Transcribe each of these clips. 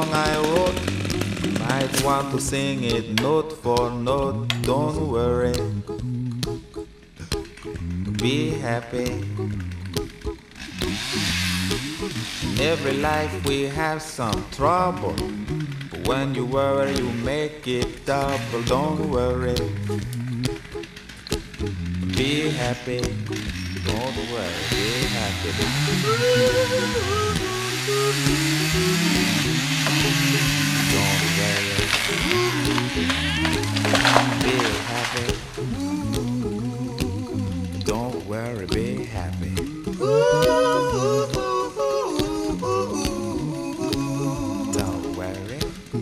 song I wrote. You might want to sing it note for note. Don't worry, be happy. In every life we have some trouble. But when you worry, you make it double. Don't worry, be happy. Don't worry, be happy. Don't worry, be happy. Don't worry, be happy. Don't worry,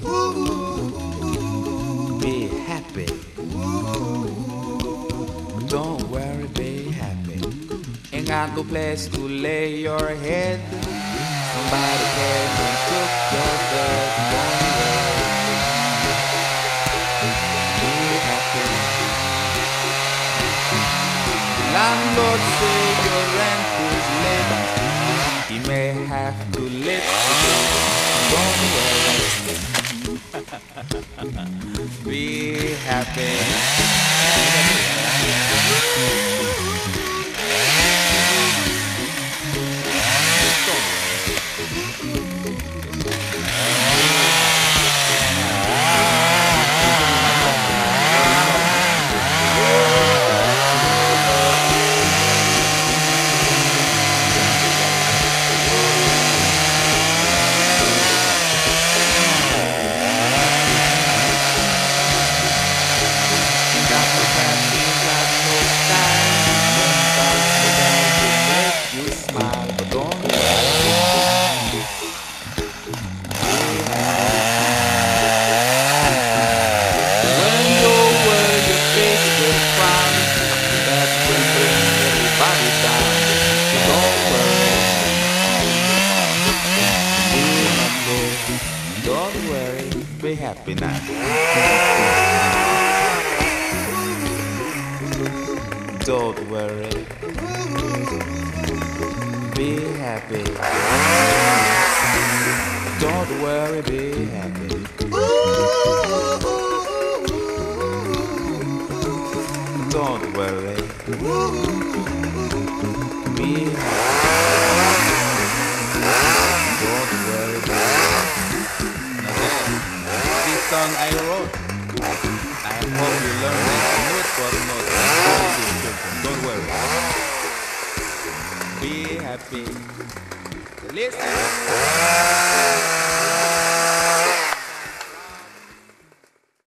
be happy. Don't worry, be happy. Ain't got no place to lay your head. Somebody came and took your bed. Don't worry, be happy. Landlord say your rent is late. He may have to let you go. Don't worry, be happy. Don't worry, be happy now. Don't worry, be happy. Don't worry, be happy. Don't worry, be happy. Don't worry, be happy. This song I wrote, I hope you learn it note for note. Don't worry, be happy. Listen.